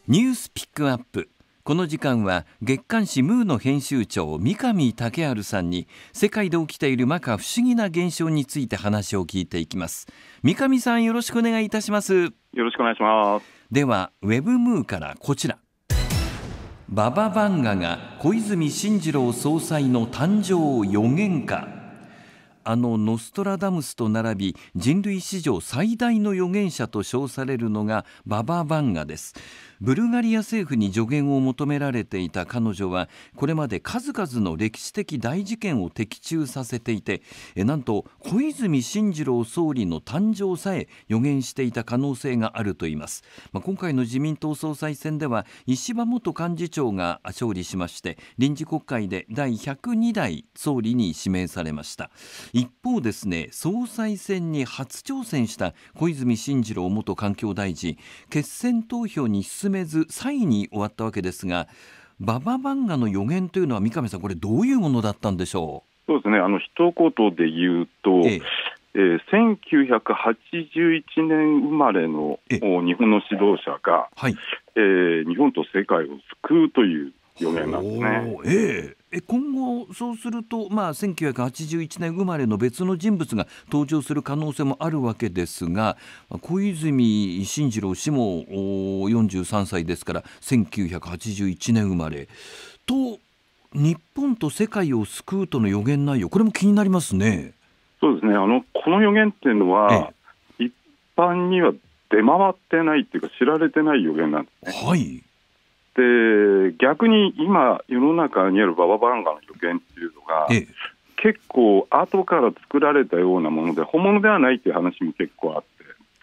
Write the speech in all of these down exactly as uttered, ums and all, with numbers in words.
ニュースピックアップ。この時間は月刊誌ムーの編集長三上竹治さんに世界で起きている摩訶不思議な現象について話を聞いていきます。三上さん、よろしくお願いいたします。 よろしくお願いします。 ではウェブムーからこちら。バババンガが小泉進次郎総裁の誕生を予言か。あのノストラダムスと並び人類史上最大の預言者と称されるのがバババンガです。ブルガリア政府に助言を求められていた彼女はこれまで数々の歴史的大事件を的中させていて、えなんと小泉進次郎総理の誕生さえ予言していた可能性があるといいます。まあ、今回の自民党総裁選では石破元幹事長が勝利しまして臨時国会でだいひゃくにだい総理に指名されました。一方ですね、総裁選に初挑戦した小泉進次郎元環境大臣、決選投票に進めずさんいに終わったわけですが、バババンガの予言というのは三上さん、これどういうものだったんでしょそうですね、あの一言で言うと、えええー、せんきゅうひゃくはちじゅういちねん生まれの日本の指導者が、はいえー、日本と世界を救うという予言なんですね。 えええ今後そうすると、まあ、せんきゅうひゃくはちじゅういちねん生まれの別の人物が登場する可能性もあるわけですが、小泉進次郎氏もよんじゅうさんさいですからせんきゅうひゃくはちじゅういちねん生まれと、日本と世界を救うとの予言内容、これも気になりますね。 そうですね、あのこの予言っていうのは、ええ、一般には出回ってないっていうか知られてない予言なんですね。 はいで逆に今世の中にあるバババンガの予言っていうのが、ええ、結構後から作られたようなもので本物ではないっていう話も結構あって、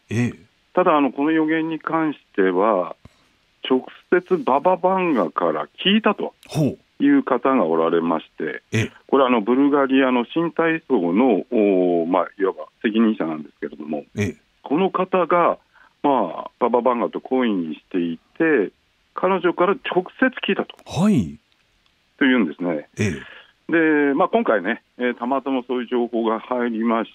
ええ、ただあのこの予言に関しては直接バババンガから聞いたという方がおられまして、ええ、これはあのブルガリアの新体操のまあ、いわば責任者なんですけれども、ええ、この方が、まあ、バババンガと懇意にしていて彼女から直接聞いたと、はい、というんですね。ええでまあ、今回ね、えー、たまたまそういう情報が入りまして、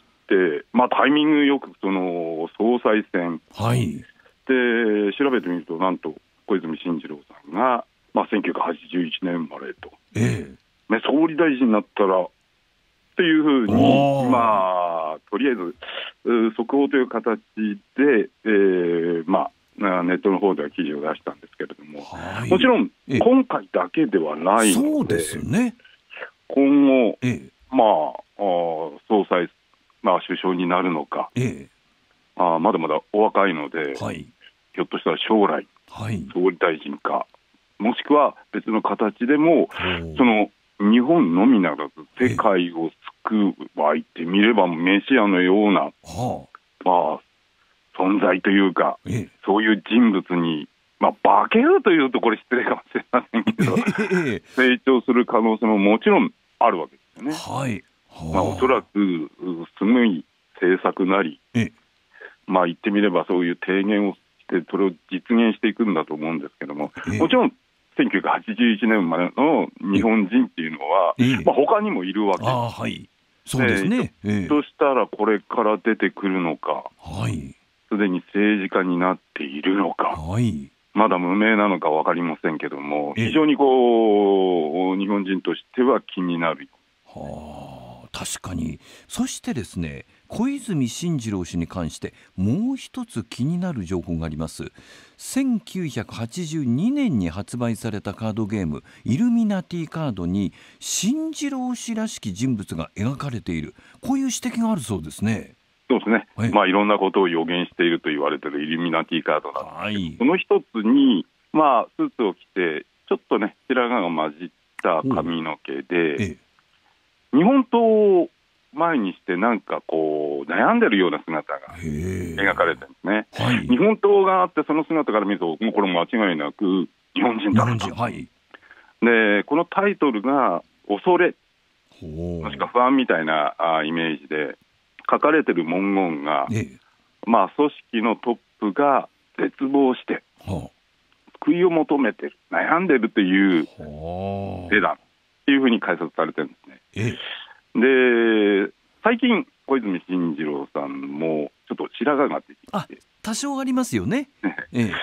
まあ、タイミングよくその総裁選、はい、で調べてみるとなんと小泉進次郎さんが、まあ、せんきゅうひゃくはちじゅういちねん生まれと、ええね、総理大臣になったらっていうふうに、まあ、とりあえず速報という形で、えーまあネットの方では記事を出したんですけれども、はい、もちろん今回だけではないので、そうですね、今後、ええまあ、総裁、まあ、首相になるのか、ええ、あまだまだお若いので、はい、ひょっとしたら将来、はい、総理大臣かもしくは別の形でもその日本のみならず世界を救うは言ってみればメシアのような、はあまあ存在というか、ええ、そういう人物に、まあ、化けるというとこれ失礼かもしれませんけど、ええ、成長する可能性ももちろんあるわけですよね。はいはあまあ、おそらくすごい政策なり、ええまあ、言ってみればそういう提言をしてそれを実現していくんだと思うんですけども、ええ、もちろんせんきゅうひゃくはちじゅういちねん生まれの日本人っていうのは、ええまあ、他にもいるわけです。あ、はい、そうですね。ひょっとしたらこれから出てくるのか、はいすでに政治家になっているのか、はい、まだ無名なのか分かりませんけども、非常にこう日本人としては気になる。 はあ、確かに。そしてですね、小泉進次郎氏に関してもう一つ気になる情報があります。せんきゅうひゃくはちじゅうにねんに発売されたカードゲームイルミナティカードに進次郎氏らしき人物が描かれている、こういう指摘があるそうですね。 そうですね、はいまあ、いろんなことを予言していると言われているイルミナティカードなんですけど、はい、その一つに、まあ、スーツを着てちょっとね白髪が混じった髪の毛で、ええ、日本刀を前にしてなんかこう悩んでるような姿が描かれてるんですね、はい、日本刀があってその姿から見るともうこれ間違いなく日本人だと、はい、でこのタイトルが恐れもしくは不安みたいなあイメージで書かれている文言が、ええまあ、組織のトップが絶望して、はあ、救いを求めてる悩んでるという手だというふうに解説されてるんですね、ええ、で最近小泉進次郎さんもちょっと白髪が出てきて、 あ多少ありますよね、ええ、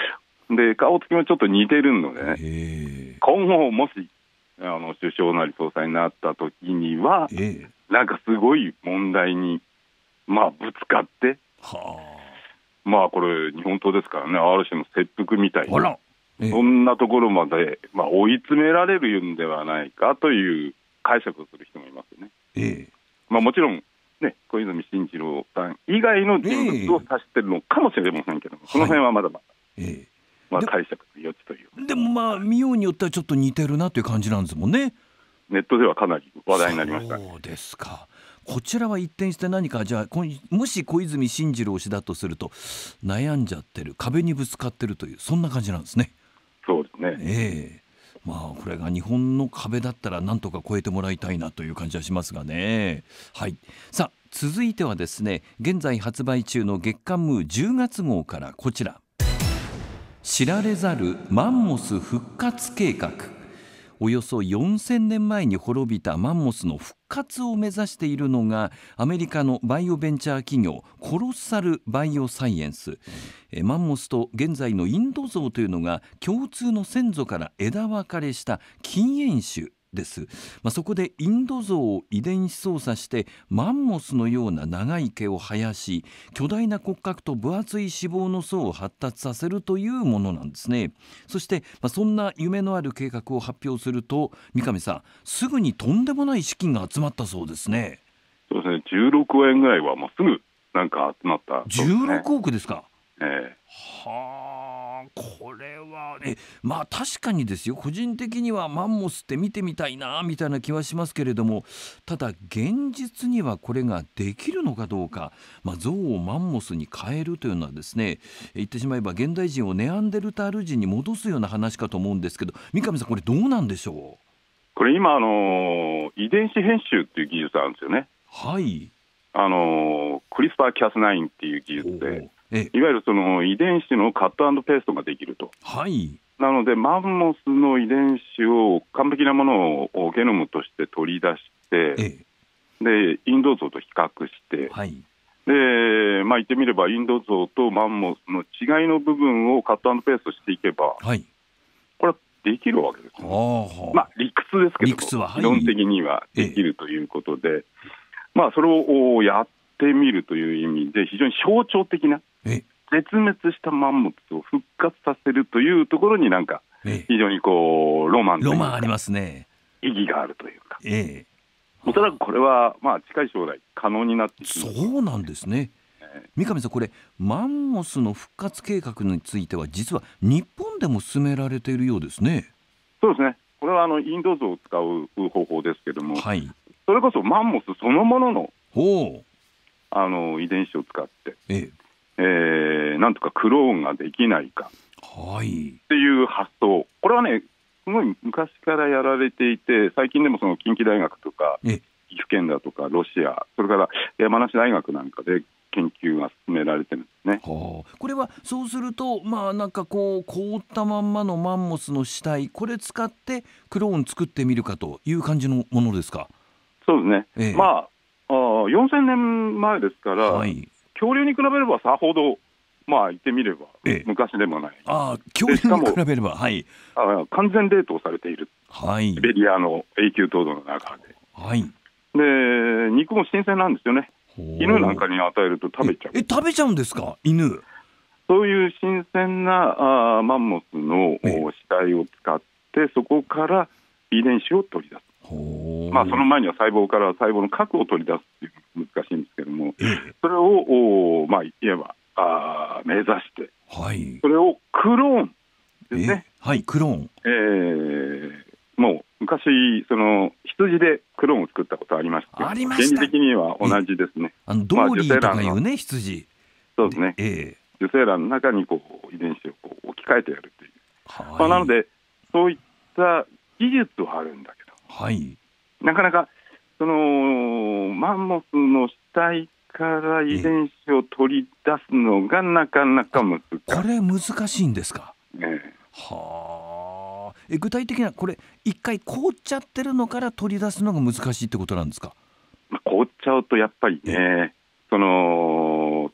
で顔つきもちょっと似てるのでね、今後もしあの首相なり総裁になった時には、なんかすごい問題に、まあ、ぶつかって、はあ、まあこれ日本刀ですからね、ある種の切腹みたいな、そんなところまで、まあ、追い詰められるんではないかという解釈をする人もいますよね。えまあ、もちろんね、小泉進次郎さん以外の人物を指してるのかもしれませんけども、その辺はまだまだ、はいええまあ、解釈の余地という。 でもまあ見ようによってはちょっと似てるなという感じなんですもんね。 ネットではかなり話題になりました。 そうですか。こちらは一転して何かじゃあもし小泉進次郎氏だとすると悩んじゃってる、壁にぶつかってるというそんな感じなんですね。 そうですね、 ええまあ、これが日本の壁だったらなんとか超えてもらいたいなという感じはしますがね。はい、さあ続いてはですね、現在発売中の月刊ムーじゅうがつ号からこちら、知られざるマンモス復活計画。およそよんせんねんまえに滅びたマンモスの復活を目指しているのがアメリカのバイオベンチャー企業コロッサルバイオサイエンス。マンモスと現在のインドゾウというのが共通の先祖から枝分かれした近縁種です。まあ、そこでインドゾウを遺伝子操作してマンモスのような長い毛を生やし、巨大な骨格と分厚い脂肪の層を発達させるというものなんですね。そして、まあ、そんな夢のある計画を発表すると、三上さん、すぐにとんでもない資金が集まったそうですね。 そうですね、じゅうろくおくえんぐらいはもうすぐなんか集まった、ね、 じゅうろくおくですか。 ええ、 はあ、これはえまあ確かにですよ、個人的にはマンモスって見てみたいなみたいな気はしますけれども、ただ現実にはこれができるのかどうか、まあ、象をマンモスに変えるというのはですね、言ってしまえば現代人をネアンデルタール人に戻すような話かと思うんですけど、三上さんこれどうなんでしょう。 これ今あの遺伝子編集っていう技術あるんですよね。 はい、 あのクリスパーキャスナインっていう技術で、いわゆるその遺伝子のカット&ペーストができると、 はい、 なのでマンモスの遺伝子を完璧なものをゲノムとして取り出して、ええ、でインドゾウと比較して、はい、でまあ、言ってみればインドゾウとマンモスの違いの部分をカット&ペーストしていけば、はい、これはできるわけですね。まあ、理屈ですけど理屈は、はい、理論的にはできるということで、ええ、まあ、それをやってみるという意味で非常に象徴的な絶滅したマンモスを復活させるというところになんか非常にこうロマンというか、 ロマンありますね。 意義があるというか、 ええ、 おそらくこれはまあ近い将来可能になってくる。 そうなんですね。三上さん、これマンモスの復活計画については実は日本でも進められているようですね。 そうですね、これはあのインドゾウを使う方法ですけども、はい、それこそマンモスそのもののあの遺伝子を使って、えええー、なんとかクローンができないかっていう発想、これはねすごい昔からやられていて、最近でもその近畿大学とか岐阜県だとかロシア、それから山梨大学なんかで研究が進められてるんですね。 はあ、これはそうすると、まあ、なんかこう凍ったまんまのマンモスの死体、これ使ってクローン作ってみるかという感じのものですか。 そうですね、ええ、まあ、あよんせんねんまえですから、はい、恐竜に比べればさほど、まあ言ってみれば、ええ、昔でもない。 あ恐竜に比べれば、はい、 あ完全冷凍されている、はい、シベリアの永久凍土の中で、はい、で肉も新鮮なんですよね。犬なんかに与えると食べちゃう。 ええ食べちゃうんですか、犬。 そういう新鮮なあマンモスの死体を使ってそこから遺伝子を取り出す。まあ、その前には細胞から細胞の核を取り出すっていう難しいんですけども、それを、まあ、いわばあ目指して、はい、それをクローンですね。 はい、クローン、 えー、もう昔その羊でクローンを作ったことありましたけど、 ありました。 原理的には同じですね。 あのドーリーとかいうね、羊。 そうですね、えー、受精卵の中にこう遺伝子をこう置き換えてやるという、はい、まあ、なのでそういった技術はあるんだけど、はい、なかなかそのマンモスの死体から遺伝子を取り出すのがなかなか難しい。 これ難しいんですか。 ね、 はあ、え具体的なこれ一回凍っちゃってるのから取り出すのが難しいってことなんですか。 まあ、凍っちゃうとやっぱりね、その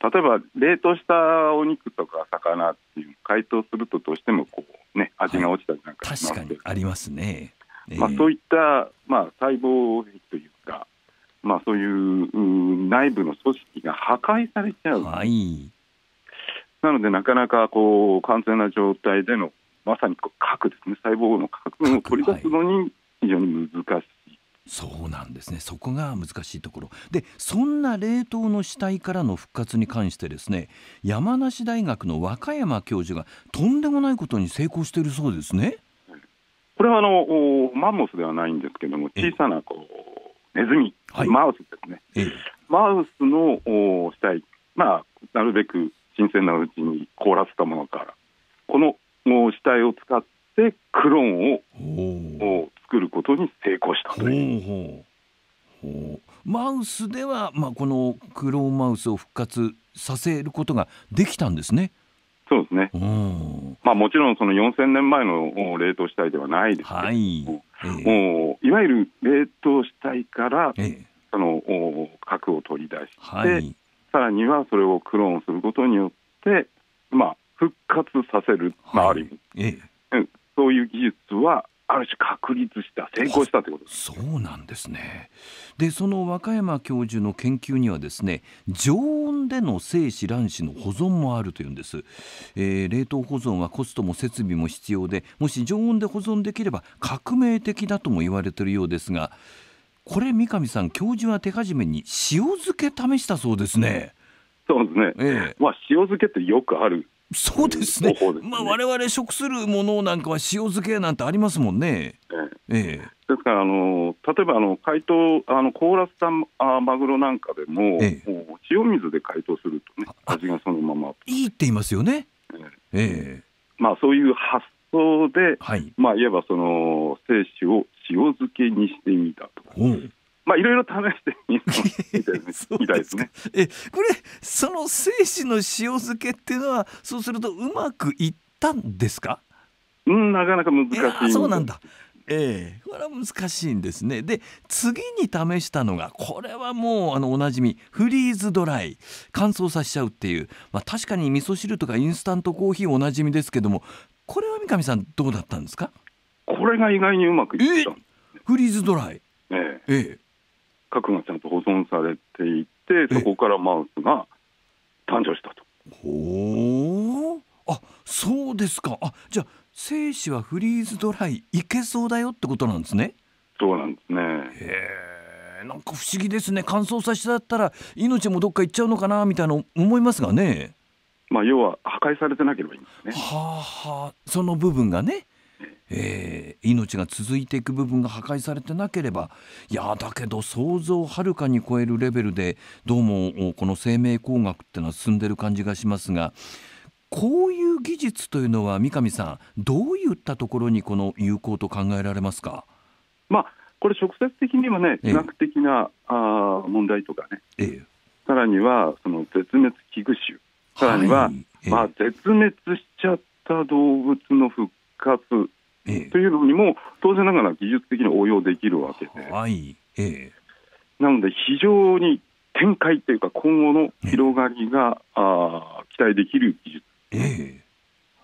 例えば冷凍したお肉とか魚っていう解凍するとどうしてもこう、ね、味が落ちたりなんかします、 はい、確かにありますね。 えーまあ、そういった、まあ、細胞壁というか、まあ、そういう内部の組織が破壊されちゃう、 はい、 なのでなかなかこう完全な状態でのまさにこう核ですね、細胞の核を取り出すのに非常に難しい。 そうなんですね。そこが難しいところで、そんな冷凍の死体からの復活に関してですね、山梨大学の若山教授がとんでもないことに成功しているそうですね。 これはあのマンモスではないんですけども、小さなこうネズミ、はい、マウスですね、ええ、マウスの死体、まあ、なるべく新鮮なうちに凍らせたものからこの死体を使ってクローンを作ることに成功したという。 ほうほうほう。マウスでは、まあ、このクローンマウスを復活させることができたんですね。 そうですね、まあ、もちろんそのよんせんねんまえの冷凍死体ではないですけど、はい、ええ、いわゆる冷凍死体から、ええ、その核を取り出して、はい、さらにはそれをクローンすることによって、まあ、復活させる、まあ、ある意味、ええ、そういう技術はある種確立した、成功したということです。 そうなんですね。で、その若山教授の研究にはですね、常温での精子卵子の保存もあるというんです。えー、冷凍保存はコストも設備も必要で、もし常温で保存できれば革命的だとも言われているようですが、これ三上さん、教授は手始めに塩漬け試したそうですね。 そうですね、ええ、まあ、塩漬けってよくある。 そうですね、ですね、まあ、我々食するものなんかは塩漬けなんてありますもんね。 ええええ、ですからあの例えばあの解凍あの凍らせたあマグロなんかでも、ええ、もう塩水で解凍するとね、味がそのままいいって言いますよね。ええええ、まあ、そういう発想で、はい、まあ、いわばその精子を塩漬けにしてみたとか、まあ、いろいろ試してみたいですね。 え、これその精子の塩漬けっていうのはそうするとうまくいったんですか？ うん、なかなか難しい。 あ、そうなんだ。ええ、これは難しいんですね。で、次に試したのが、これはもうあのおなじみフリーズドライ、乾燥させちゃうっていう、まあ、確かに味噌汁とかインスタントコーヒーおなじみですけども、これは三上さんどうだったんですか？ これが意外にうまくいった。 フリーズドライ、 ええええ、核がちゃんと保存されていて、そこからマウスが誕生したと。 ほー、あ、そうですか。あ、じゃあ精子はフリーズドライいけそうだよってことなんですね。 そうなんですね。 へー、なんか不思議ですね。乾燥させてだったら命もどっか行っちゃうのかなみたいな思いますがね。 まあ、要は破壊されてなければいいんですね。 はあはあ、その部分がね、えー、命が続いていく部分が破壊されてなければ。いやだけど想像をはるかに超えるレベルでどうもこの生命工学ってのは進んでる感じがしますが、こういう技術というのは三上さん、どういったところにこの有効と考えられますか？ まあ、これ直接的にはね、医学的な、ええ、あ問題とかね、ええ、さらにはその絶滅危惧種、さらには、はい、まあ、絶滅しちゃった動物の復活、ええ、というのにも当然ながら技術的に応用できるわけで、はいええ、なので非常に展開というか今後の広がりが、ええ、あ期待できる技術、ええ、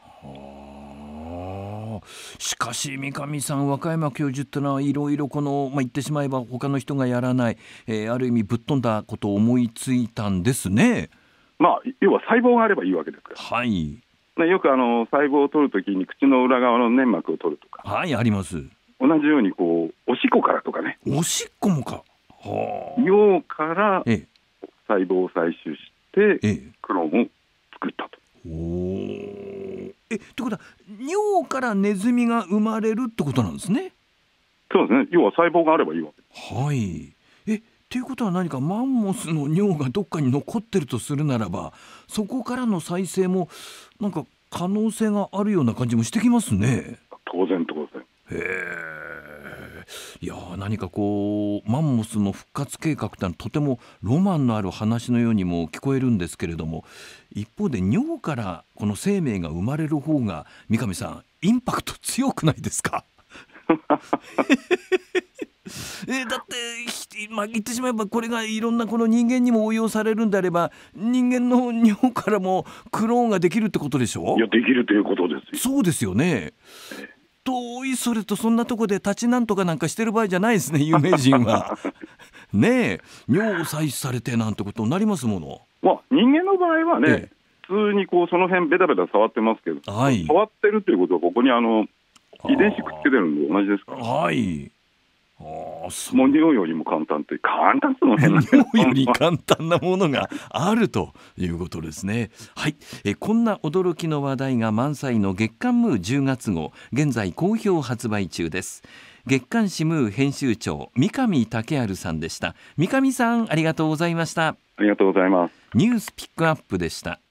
はあ、しかし三上さん、若山教授ってのはいろいろこの、まあ、言ってしまえば他の人がやらない、えー、ある意味ぶっ飛んだことを思いついたんですね。 まあ、要は細胞があればいいわけですから。 はい、 よくあの細胞を取るときに口の裏側の粘膜を取るとか、 はい、あります。 同じようにこうおしっこからとかね、 おしっこもか、はあ、 尿から細胞を採取してクローンを作ったと。 おえってことは尿からネズミが生まれるってことなんですね。 そうですね、要は細胞があればいいわけです。 はい、えっていうことは何かマンモスの尿がどっかに残ってるとするならば、そこからの再生もなんか可能性があるような感じもしてきますね。 当然当然。 へえ。いや何かこうマンモスの復活計画ってのはとてもロマンのある話のようにも聞こえるんですけれども、一方で尿からこの生命が生まれる方が三上さんインパクト強くないですか？ えー、だってまあ、言ってしまえばこれがいろんなこの人間にも応用されるんであれば、人間の尿からもクローンができるってことでしょ。 いや、できるということですよ。 そうですよね。遠いそれと、そんなとこで立ちなんとかなんかしてる場合じゃないですね、有名人はねえ、尿を採取されてなんてことになりますもの。 まあ、人間の場合はね、 ええ、 普通にこうその辺ベタベタ触ってますけど、 はい、 触ってるということはここにあの遺伝子くっつけてるんで同じですから、 はい、ああ、そう。 もう尿よりも簡単って、簡単っての変な尿より簡単なものがあるということですね。はい、えこんな驚きの話題が満載の月刊ムーじゅうがつ号、現在好評発売中です。月刊誌ムー編集長、三上竹治さんでした。三上さん、ありがとうございました。 ありがとうございます。 ニュースピックアップでした。